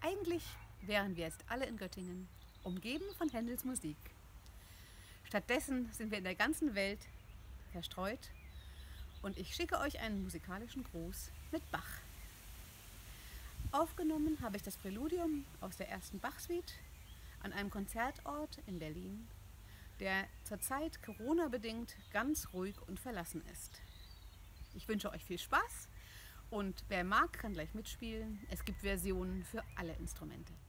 Eigentlich wären wir jetzt alle in Göttingen, umgeben von Händels Musik. Stattdessen sind wir in der ganzen Welt verstreut und ich schicke euch einen musikalischen Gruß mit Bach. Aufgenommen habe ich das Präludium aus der ersten Bach-Suite an einem Konzertort in Berlin, der zurzeit Corona-bedingt ganz ruhig und verlassen ist. Ich wünsche euch viel Spaß und wer mag, kann gleich mitspielen. Es gibt Versionen für alle Instrumente.